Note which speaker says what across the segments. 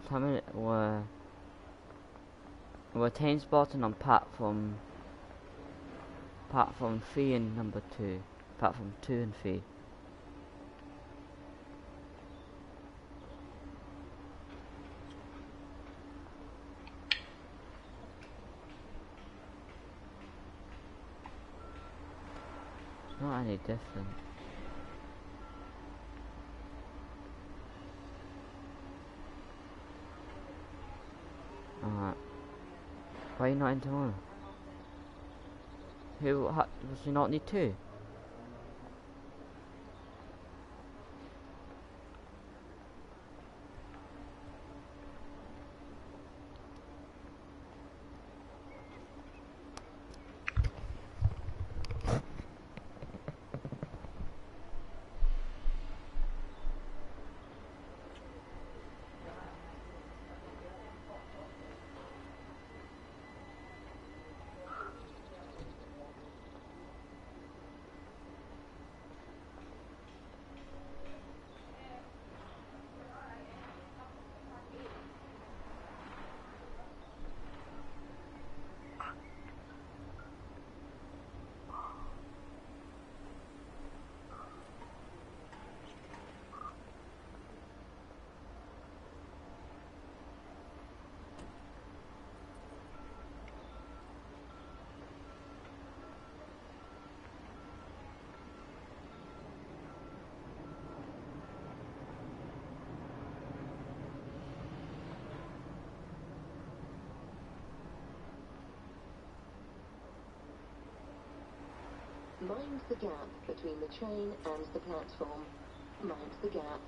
Speaker 1: we're 10 spotting on platform 3 and number 2. Platform 2 and 3. It's not any different. Alright. Why are you not into one? Was you not need two?
Speaker 2: Mind the gap between the train and the platform. Mind the gap.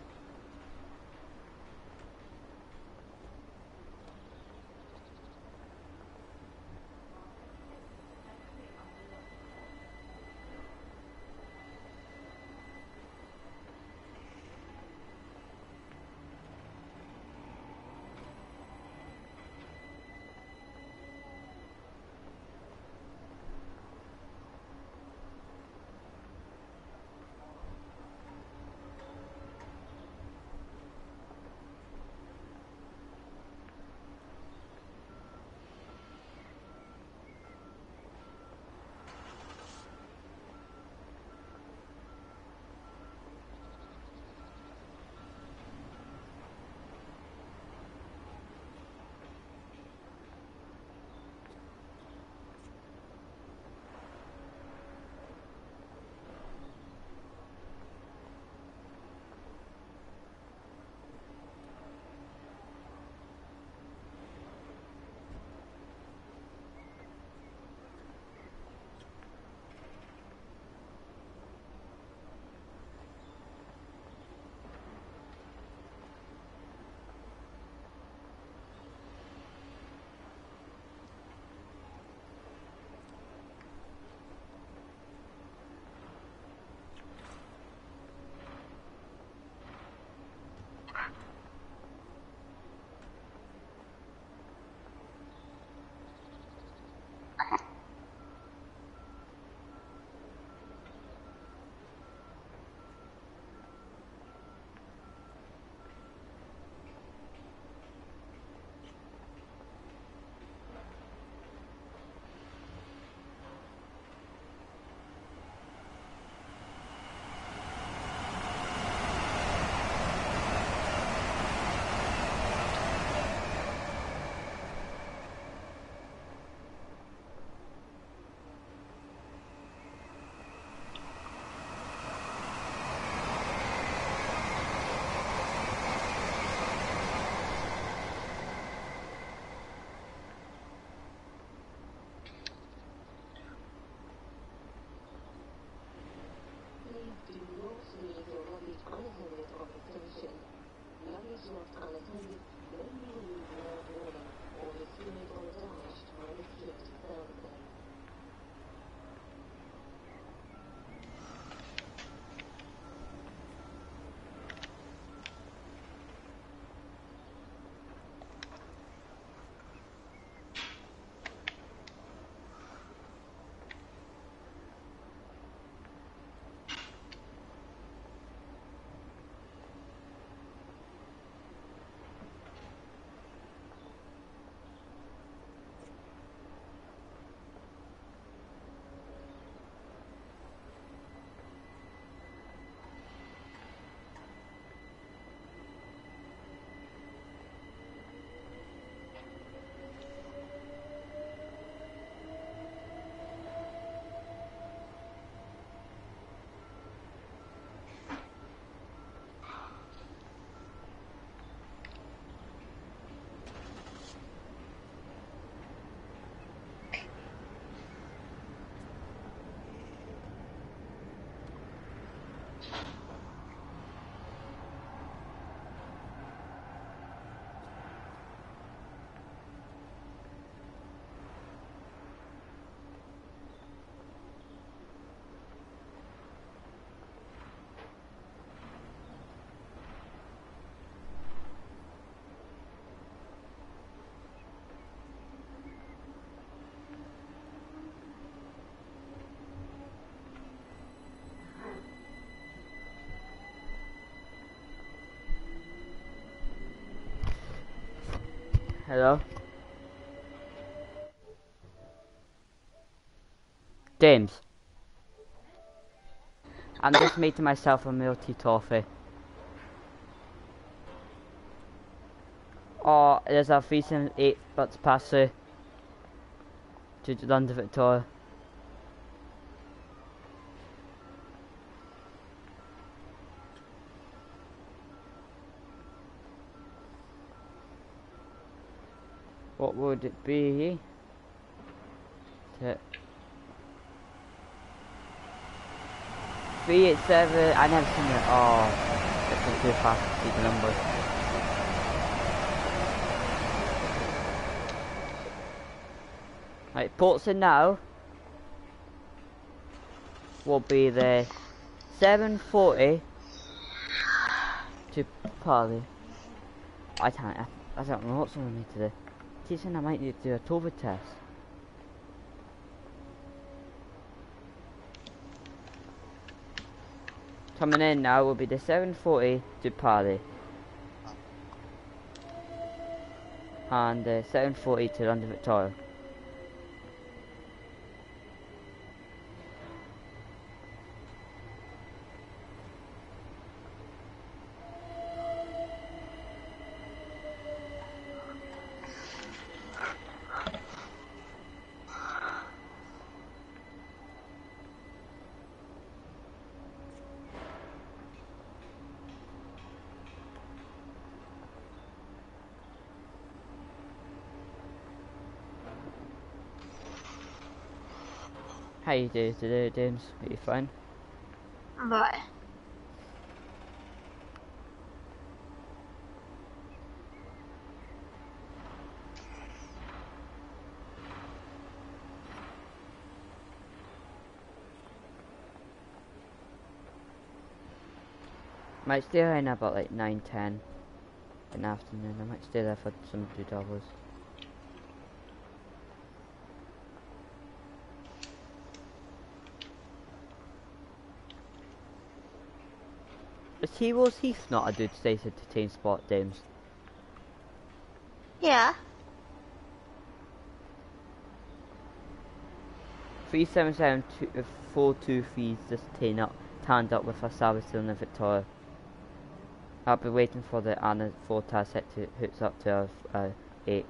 Speaker 1: Hello? James. I'm just making myself a milky toffee. Oh, there's a 378 that's past through to London Victoria. What would it be? 387, I never seen it. Oh, it's not too fast to see the numbers. Right, ports in now will be the 740 to Purley. I don't know what's on me today. Teaching I might need to do a TOEFL test. Coming in now will be the 740 to Purley. And the 740 to London Victoria. How you doing today, James? Are you fine?
Speaker 3: Bye.
Speaker 1: Might stay around about like 9-10 in the afternoon. I might stay there for some 2 hours. Is Heroes Heath not a good state entertain spot, James?
Speaker 3: Yeah.
Speaker 1: 377-423 just turned up with a service in the Victoria. I'll be waiting for the Anna 4 tar set to hooks up to 8.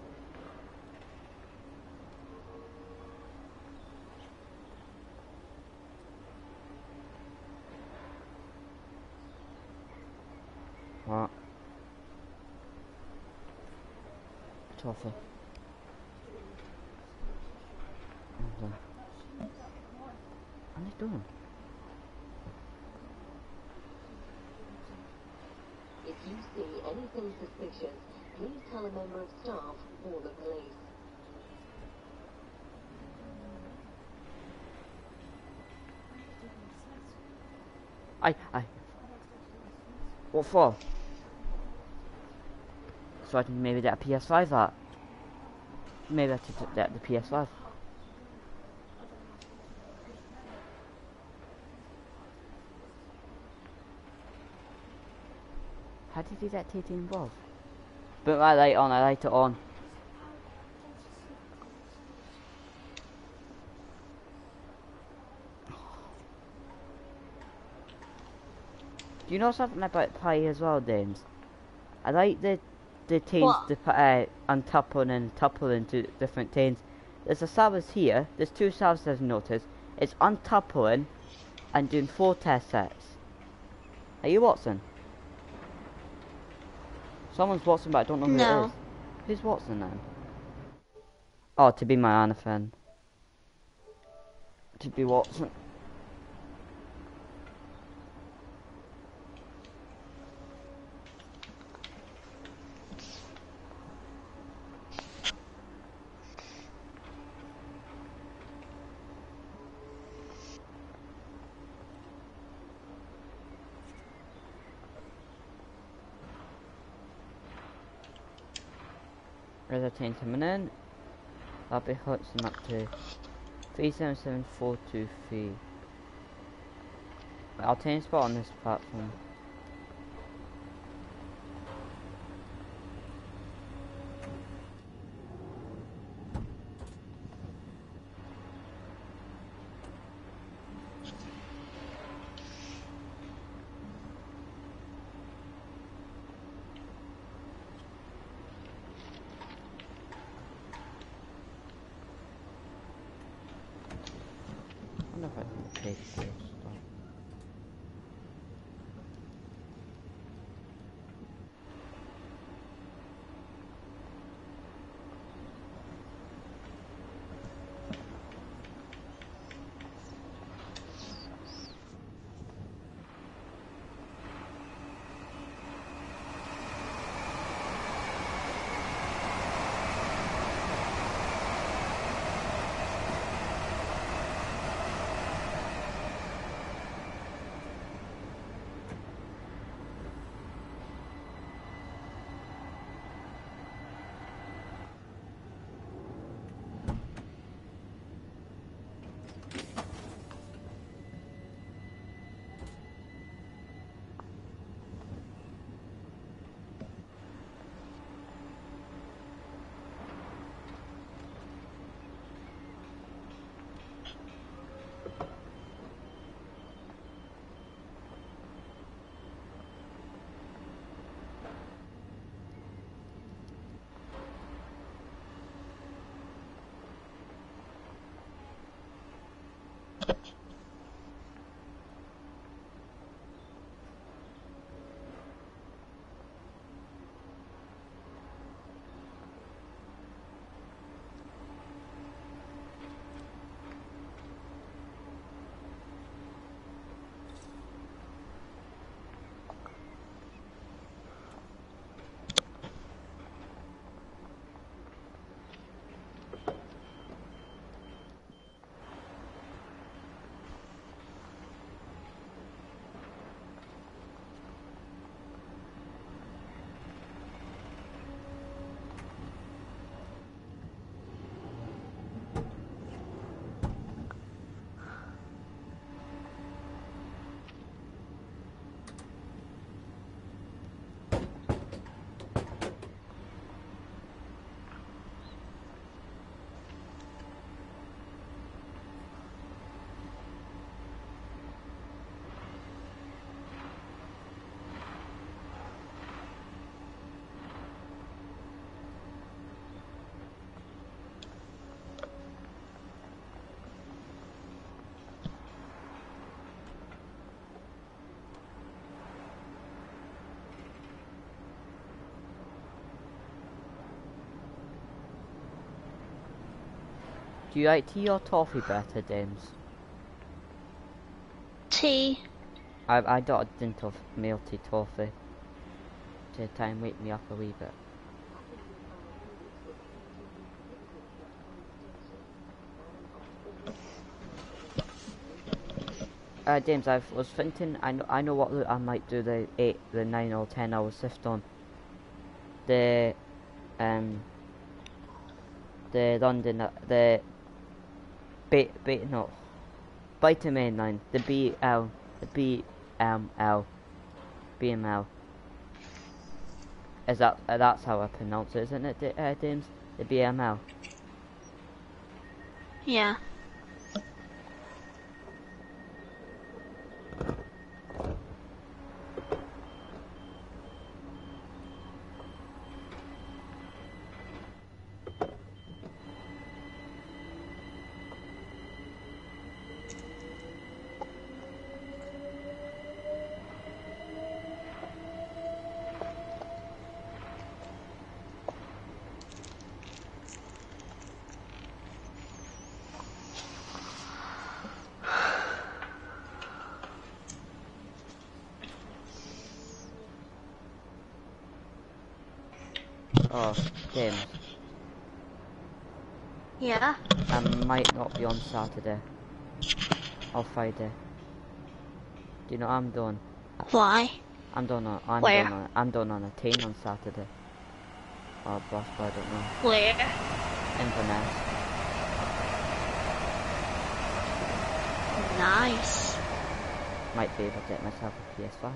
Speaker 1: What? Toffee. What are they doing?
Speaker 2: If you see anything suspicious, please tell a member of staff or the police.
Speaker 1: What for? So I can maybe get a PS5 that. Maybe I should get the PS5. How did you get TT involved? Put my light on, I light it on. Do you know something about pie as well, James? I like the tains, untuppling and tuppling to different tains. There's a service here, there's 2 services I've noticed. It's untuppling and doing 4 test sets. Are you Watson? Someone's Watson, but I don't know who it is. Who's Watson then? Oh, to be my Anna fan. To be Watson. There's a train coming in. I'll be Hudson up to 377423. I'll change spot on this platform. take this stuff. Do you like tea or toffee better, James?
Speaker 3: Tea.
Speaker 1: I got a dint of melty toffee to try and wake me up a wee bit. James, I was thinking, I know what route I might do the 8, the 9 or 10 hour shift on. The London, the Brighton main line, the BML. Is that, that's how I pronounce it, isn't it, James? The BML.
Speaker 3: Yeah.
Speaker 1: Oh, James.
Speaker 3: Yeah.
Speaker 1: I might not be on Saturday or Friday. Do you know what I'm doing?
Speaker 3: Why?
Speaker 1: I'm done on a team on Saturday. Or bus, but I don't know.
Speaker 3: Where?
Speaker 1: Inverness.
Speaker 3: Nice.
Speaker 1: Might be able to get myself a PS5.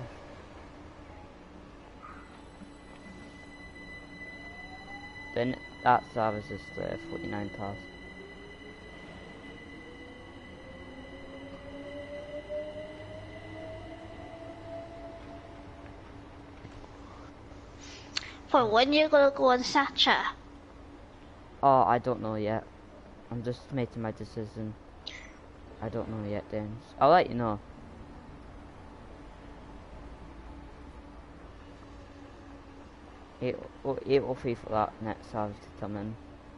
Speaker 1: Then that service is £49.
Speaker 3: For when you're gonna go on Saturday?
Speaker 1: Oh, I don't know yet. I'm just making my decision. I don't know yet, then. I'll let you know. Eight or three for that next service to come in.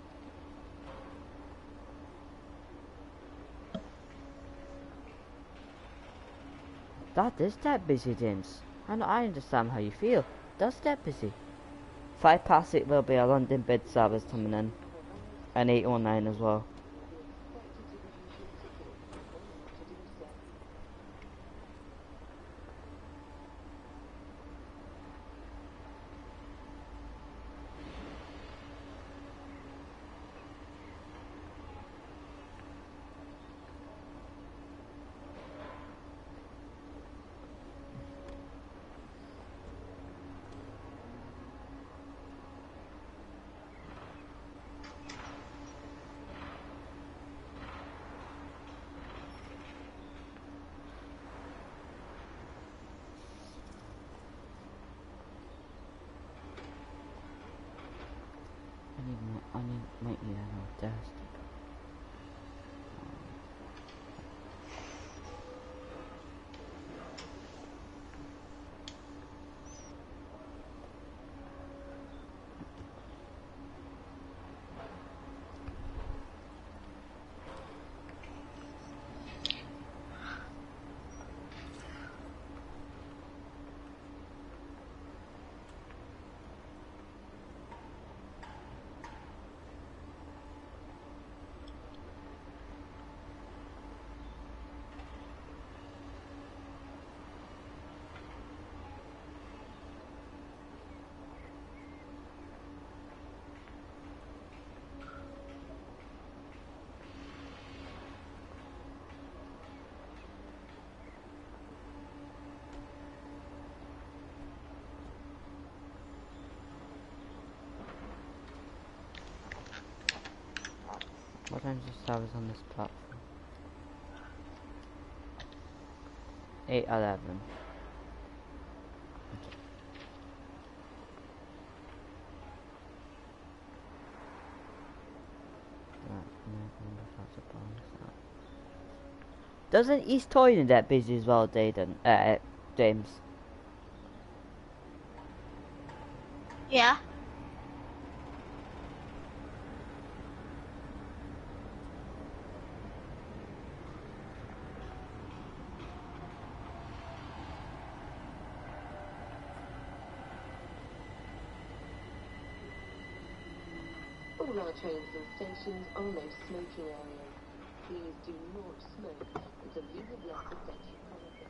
Speaker 1: That is that busy, James. I understand how you feel. That's that busy. 8:05 will be a London bid service coming in. And 8:09 as well. Might need another desk. What time does the service on this platform? 8:11. Doesn't East Croydon that busy as well, James?
Speaker 3: Yeah.
Speaker 2: All our trains and stations are no smoking areas. Please do not smoke until you have left the station premises.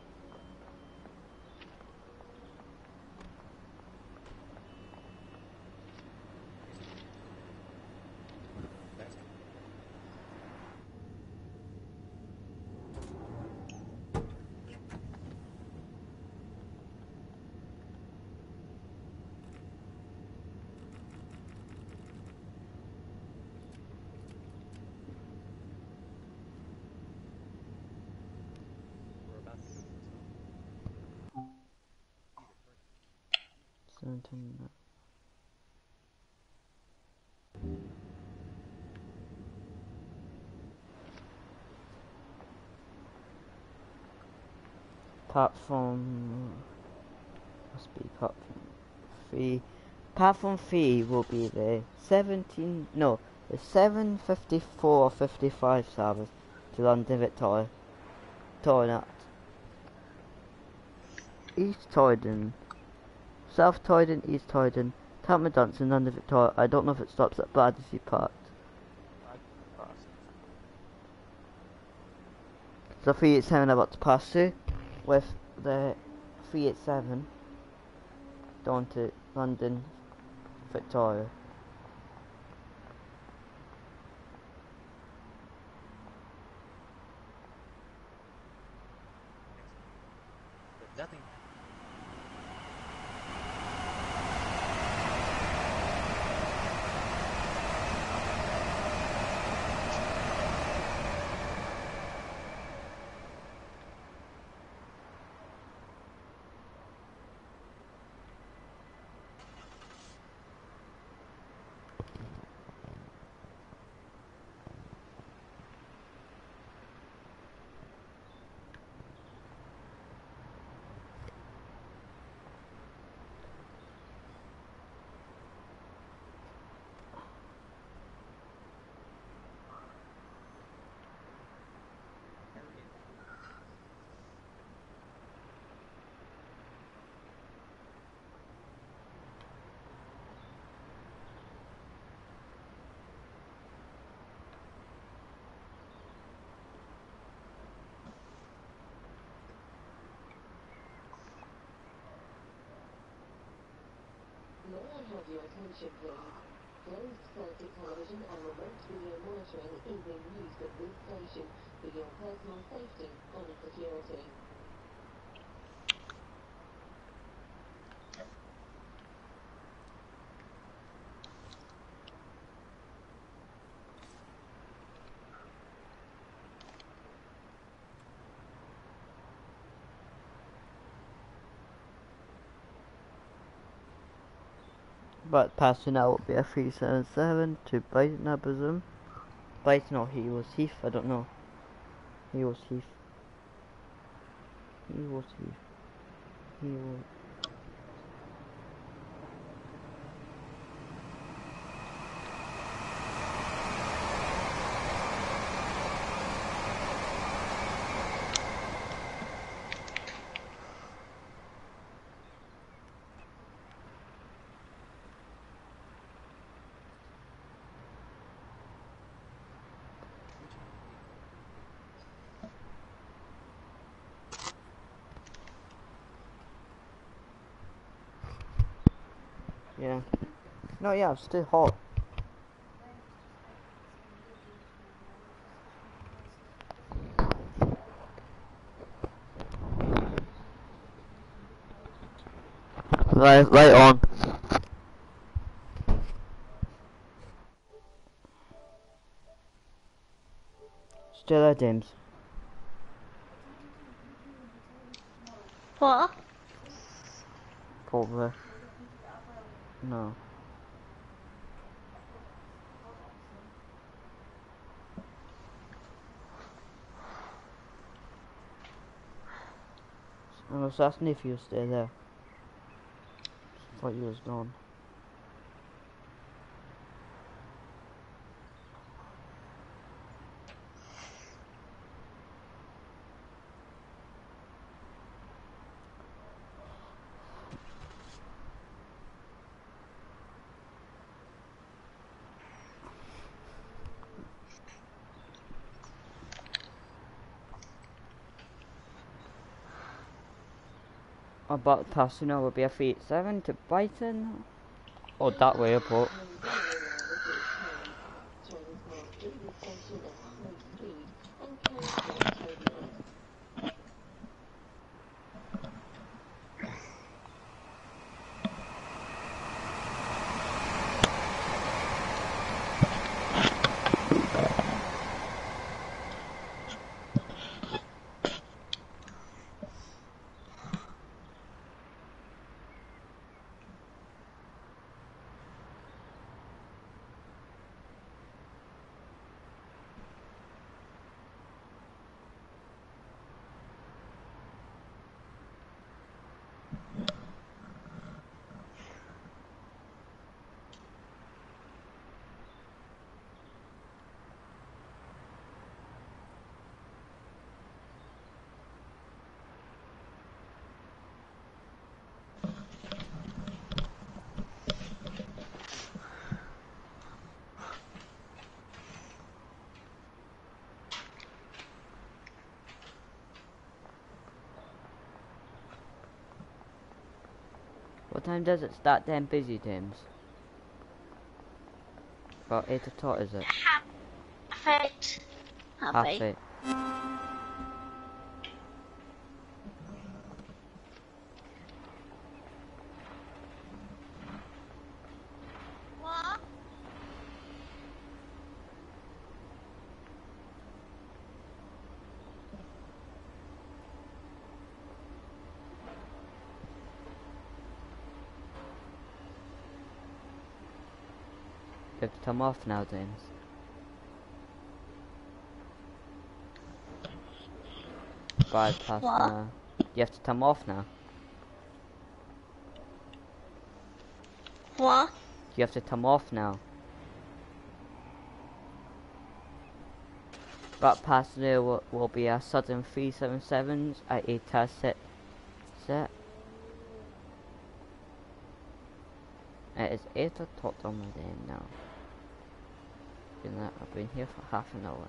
Speaker 1: Platform must be platform 3. Platform 3 will be the 7:54:55 service to London Victoria. Toilet. East Croydon, South Croydon, East Croydon, Tottenham Dunson, London Victoria. I don't know if it stops at Battersea Park. So 387 about to pass through with the 387 down to London Victoria.
Speaker 4: Nothing.
Speaker 2: have your attention, please? Closed circuit television and remote video monitoring is in use at this station for your personal safety and security.
Speaker 1: But passing out will be a 377 to Brighton, I presume. Brighton or Heath, I don't know. He was Heath. Yeah. No, yeah, it's still hot. Right on. Still there, James.
Speaker 3: What?
Speaker 1: Probably. No. I was asking if you were still there. Thought you was gone. About passing over be a 387 to Brighton. Oh, that way airport.
Speaker 2: Trains pass through the station at high speed and can cause turbulence.
Speaker 1: What time does it start then busy, James? About 8 o'clock, is it?
Speaker 3: Half eight.
Speaker 1: Half 8.
Speaker 3: What?
Speaker 1: You have to come off now, James. Bypass
Speaker 3: What?
Speaker 1: now. You have to come off now.
Speaker 3: What?
Speaker 1: You have to come off now. That passenger will be a Southern 377s at a test set. It is 8 o'clock on my day now. I've been here for half an hour.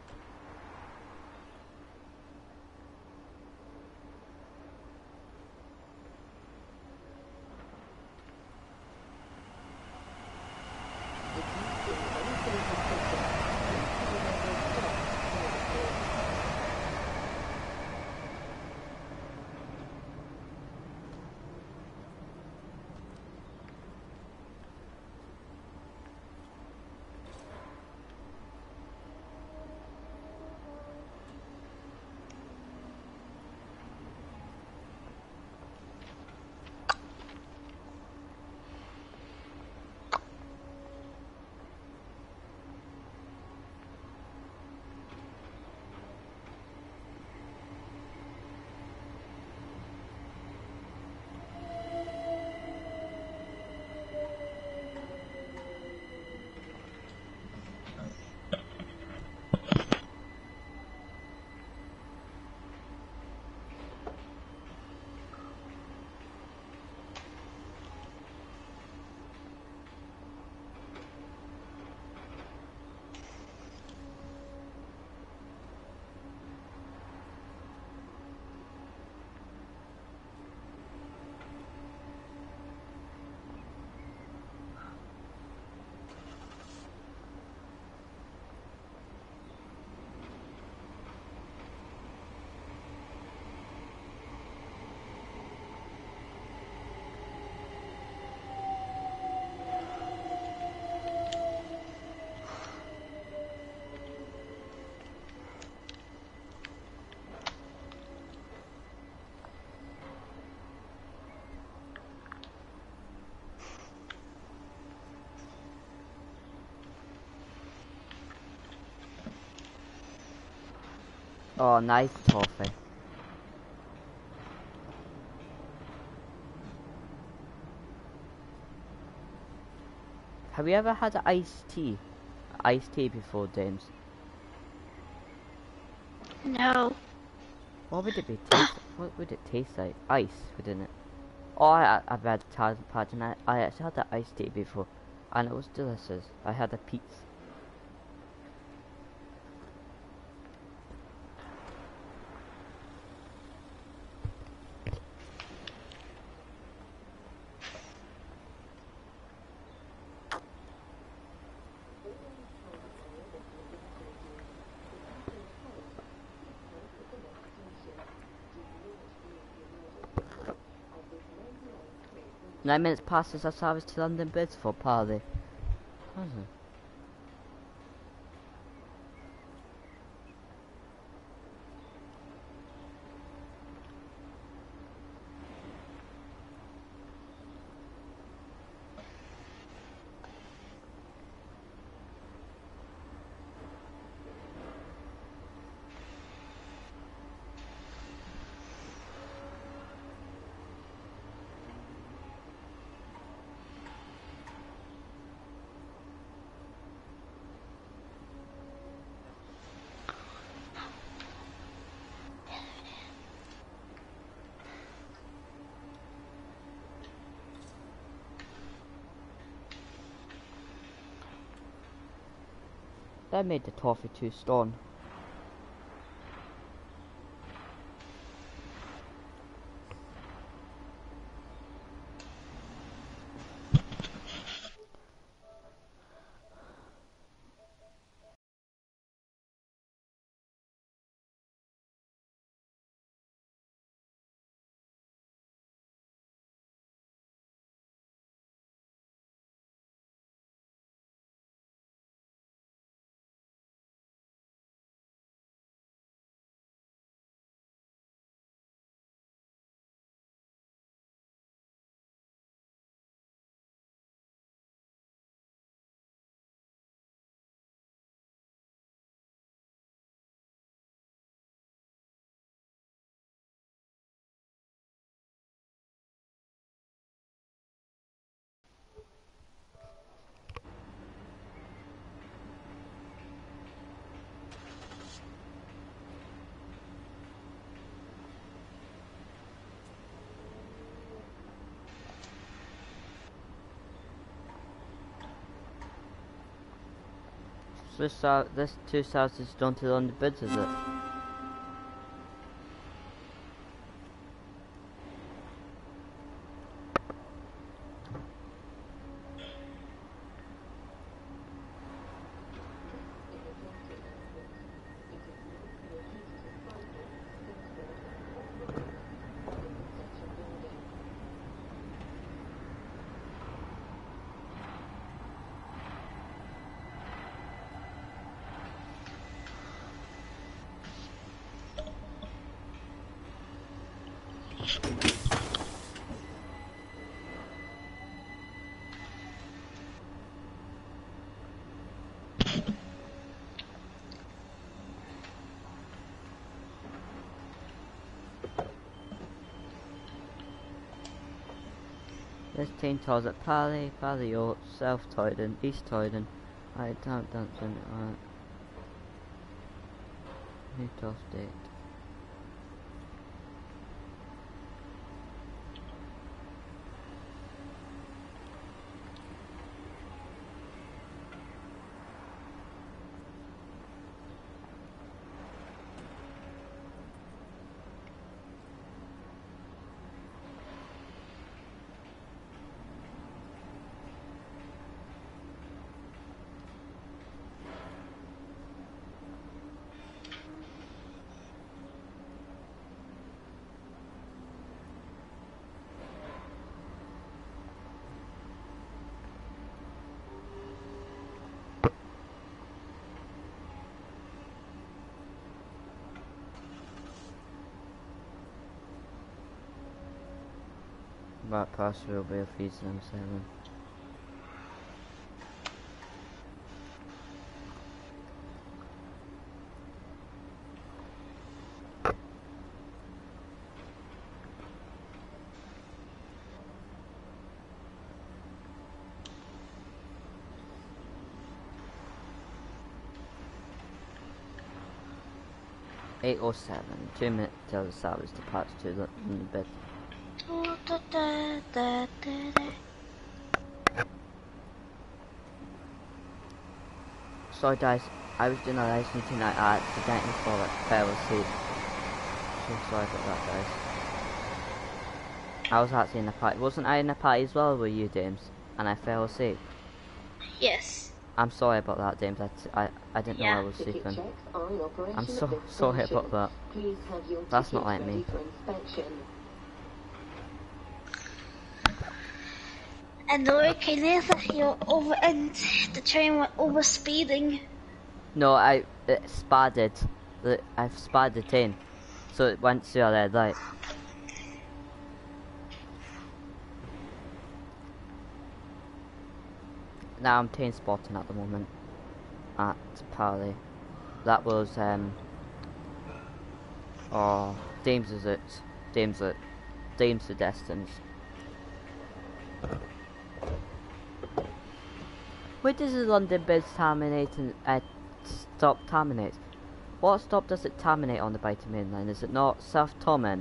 Speaker 1: Oh, nice toffee. Have you ever had an iced tea? Iced tea before, James?
Speaker 3: No.
Speaker 1: What would it be taste? What would it taste like? Ice, wouldn't it? Oh, I've had pardon. I actually had an iced tea before, and it was delicious. I had a pizza. Nine minutes passes our service to London Bridge for parley. That made the toffee too strong. So this 2 houses done to London Bridge, is it? There's 10 tolls at Pally, Pally York, South Toyden, East Toyden. I don't New toll state. Right past will be a feed them 7. 8:07. 2 minutes till the service departs to London bed. Sorry guys, I was doing a lesson tonight. I accidentally fell asleep. So sorry about that, guys. I was actually in a party. Wasn't I in a party as well with you, James? And I fell asleep.
Speaker 3: Yes.
Speaker 1: I'm sorry about that, James. I didn't know I was
Speaker 2: Ticket
Speaker 1: sleeping.
Speaker 2: checks are in operation
Speaker 1: I'm
Speaker 2: at
Speaker 1: so
Speaker 2: this
Speaker 1: sorry
Speaker 2: station.
Speaker 1: about that.
Speaker 2: Please have your
Speaker 1: That's not
Speaker 2: ticket
Speaker 1: like
Speaker 2: ready
Speaker 1: me.
Speaker 2: for inspection.
Speaker 3: And the working is that you're over and the train went over speeding.
Speaker 1: No, it spudded. I've spudded in, so it went to a red light. Now I'm train spotting at the moment at Purley. That was oh, Dames is it? Dames the distance. Where does the London Bridge terminate and stop terminate? What stop does it terminate on the Brighton main line? Is it not South Tommen?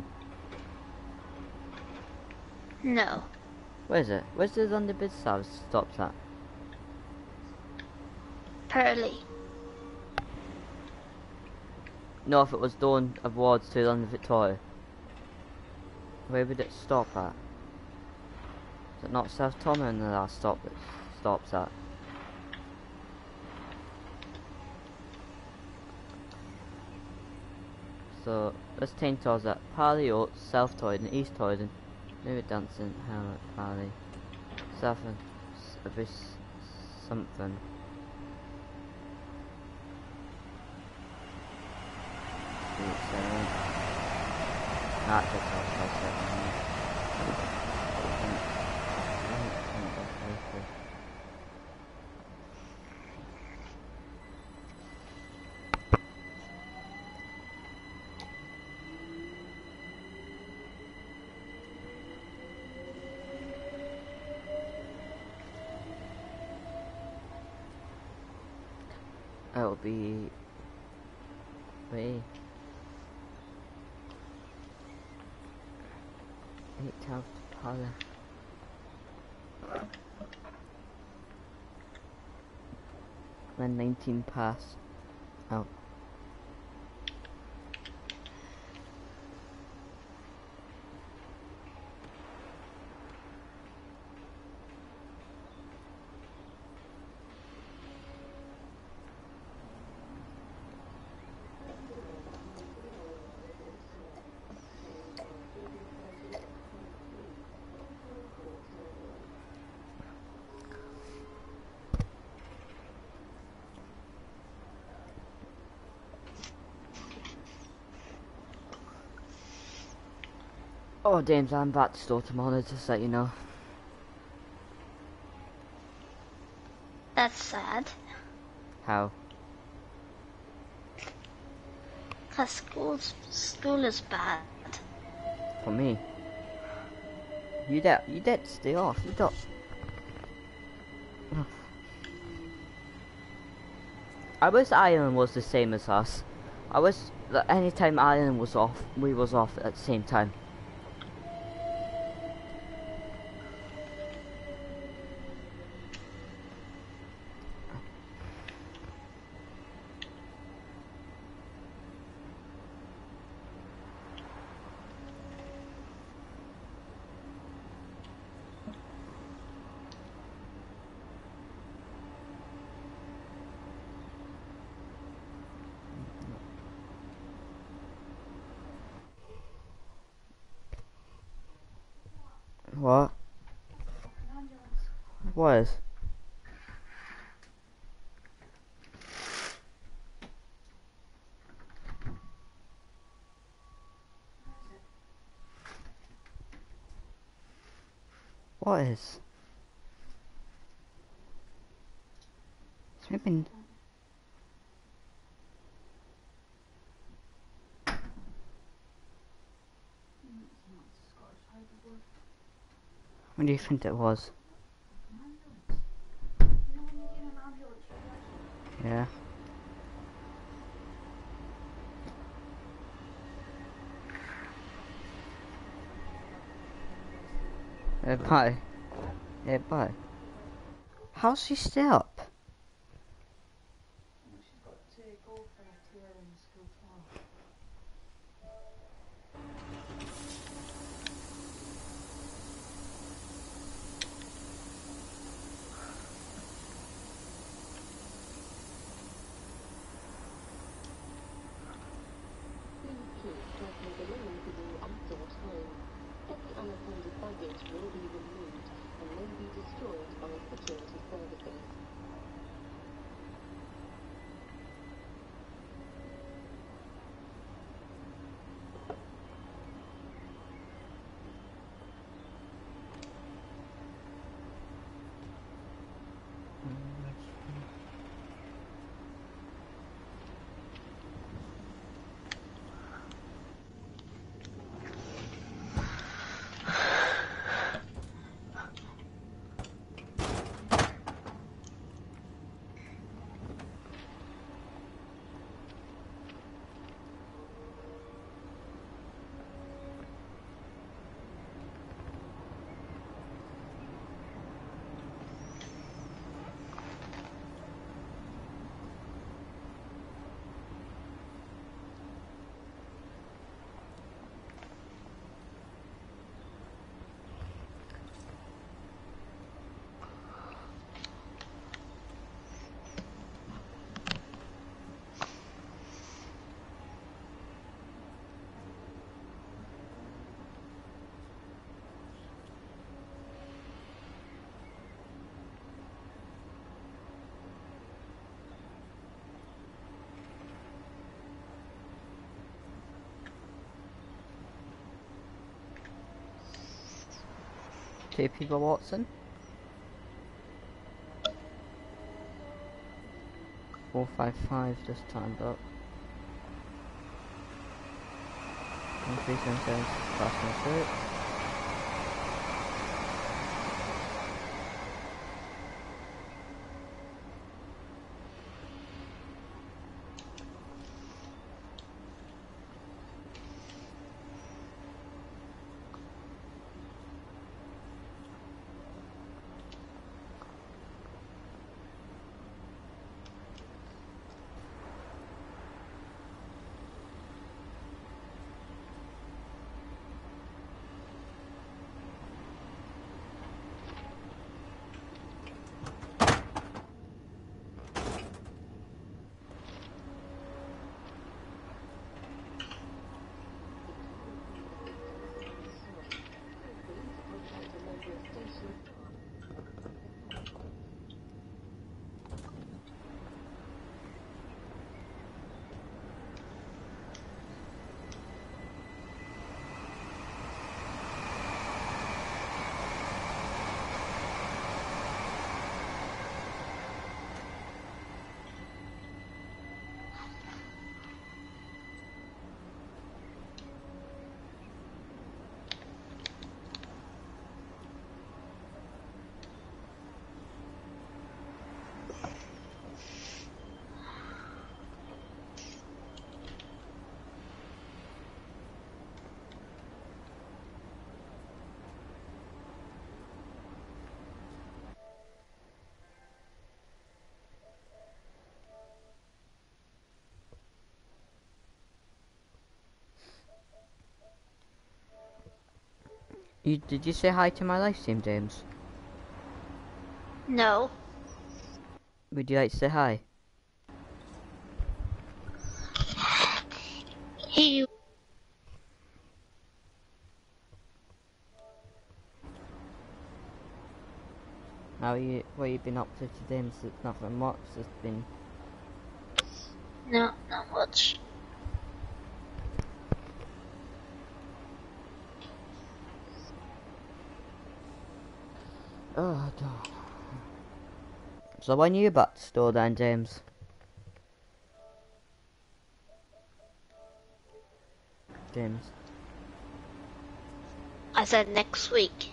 Speaker 3: No.
Speaker 1: Where is it? Where's the London Bridge service stops at?
Speaker 3: Purley.
Speaker 1: No, if it was going towards to London Victoria. Where would it stop at? Is it not South Tommen the last stop it stops at? So let's change towards at Purley, South Croydon, East Croydon, maybe Dunson, Hamlet, Purley, South and Abyss, something. Not just it'll be way 8 times to Pala. Then 19 pass. Oh. Oh, James, I'm back to store tomorrow, just let you know.
Speaker 3: That's sad.
Speaker 1: How?
Speaker 3: Cause school is bad.
Speaker 1: For me? You did stay off, you don't. I wish Ireland was the same as us. I wish that any time Ireland was off, we was off at the same time. What? What is? What is? Swimming. What do you think it was? Yeah. Bye. Yeah, bye. How's she still up?
Speaker 5: She's got to go for a tour in the school tomorrow.
Speaker 2: Please keep personal belongings with you at all times. Any unattended baggage will be removed and may be destroyed by security services.
Speaker 1: Two people, Watson. 455 just timed up. Increase insurance, fasten search. Did you say hi to my live stream, James?
Speaker 3: No.
Speaker 1: Would you like to say hi?
Speaker 3: He.
Speaker 1: What you been up to today? Nothing much. It's been.
Speaker 3: No, not much.
Speaker 1: Oh God. So when you back to store then, James? James.
Speaker 3: I said next week.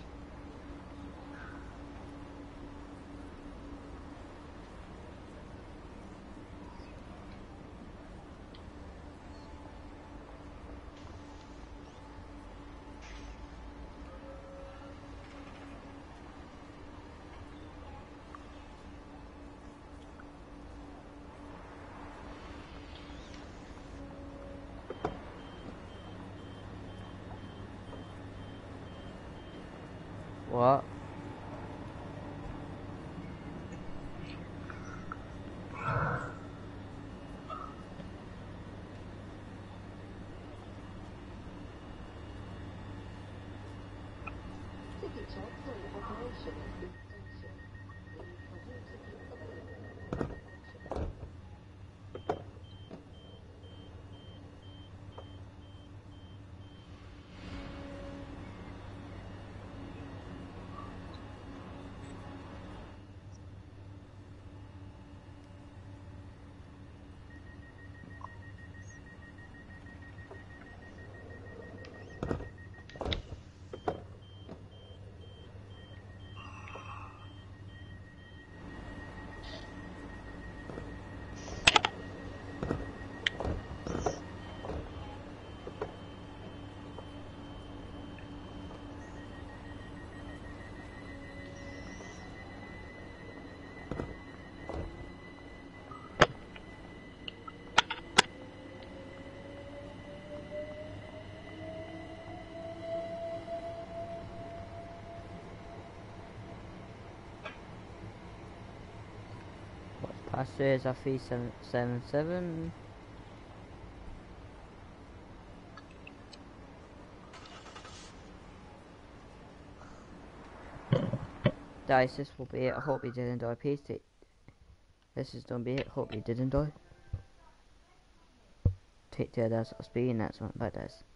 Speaker 1: What?
Speaker 2: Ticket checks are in operation at this station. Please have your tickets available for inspection.
Speaker 1: Passengers are 3777. Guys, this will be it. I hope you did enjoy. Please take. This is done be it. Hope you did enjoy. Take care, guys. I'll speak to you next one. Bye, guys.